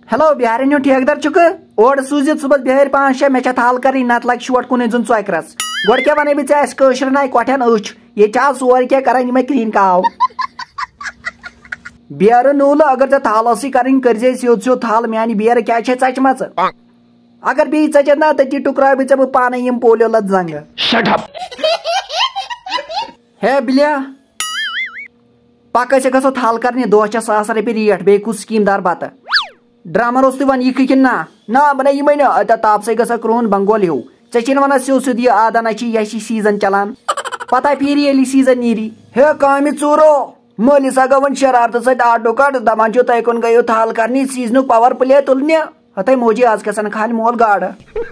hello बिहारिन ठेकेदार चुक ओर सूझित सुबह बिहार 5-6 मे थाल कर नत लग शोट कुन जुन चौकरस गोड़ क्या वन बह नाय कोठन अच ये सोर क्या कर क्लीन काव बियर नूल अगर थाल कर सिद सिद थाल मान बियर क्या चचम अगर बी चचत ना तथी टुकरा बह पान पोलियो लत जंग है बिलिया पक गो थाल कर दो 1,000 रपये रेट बे कुछ स्कीमदार बत ड्रामर वन यह कि ना बन ये ताप से ग क्रोन बंगोल हिू ऐ वन सिद सिद यह आदा ना यह सीजन चलान पता फिर ये सीजन नीरी हे काम चूरो मलिस गो शरारत सत आटो कट दपान तुम कुन गो थाल कर सीजन पावर प्ले तुलने हत मोजी आज गसन खान मोल गाड़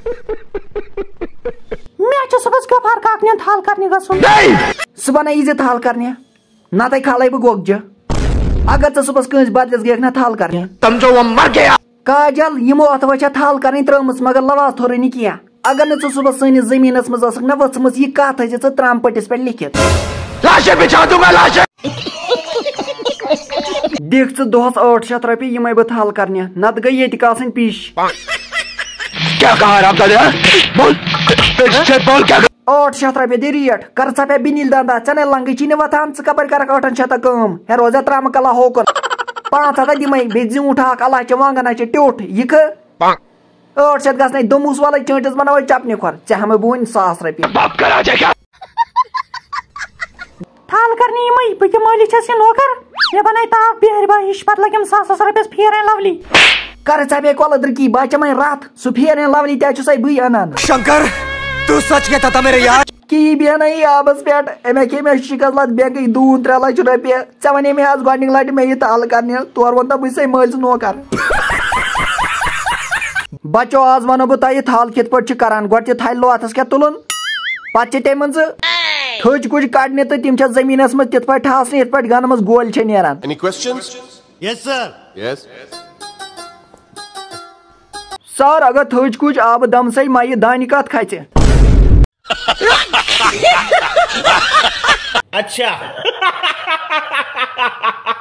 गफार काकन थाल करने गसन सुबह यी थाल करने ना खाल बह गोगज अगर सुबह कंस बदलस गयक ना थाल करने समझो वो मर गया काजल यमो अत वह थाल कर त्रमस मगर लवाज थोर क्या अगर न सुबह सैनिस जमीन मज ना वचम यह कत त्रम पटिस पे लिखित बिछा दूंगा लाशें दिख दोहस 800 रपये यम बह थाल करने नत गई ये पीश क्या कहा बोल 800 रपये दि रेट कर सा पे बिनिल दंदा चने लंग चीन वथान कपर कर 800 कम हे रोजा त्रम कला होकन 500 दिमे बे जूठ अला वांगन ट्यूट यह 800 गई दुमूस वाल चंटिस बनव चपने खोर चे हम बह 1,000 रपये थाल करनी बह मालिक नौकर मे बन ताप बिहार बहिश पत लगे 1,000 रपये फेयर लवली कर सा बे कोलद्र की बह चम रात सह फेयर लवली तह बी अनान शंकर तू सच कहता था मेरे यार कि बेन आबस पे मे खे मे शिकस लत बे गई 2-3 लाख रपये ऐ वन मे आज गोड लट मे यह थाल करने तोर वन बह से मल नौकर बचो आज वनो बह तुह थाल कित पे करान गोड थल लोथस क्या तुलन पे तम थज कुछ कड़ने तो तम जमीनस मज तिथ पे ठासने इत पे गन मज गोल नेरान सर अगर थज कुछ आब दम से मई दान कत खच अच्छा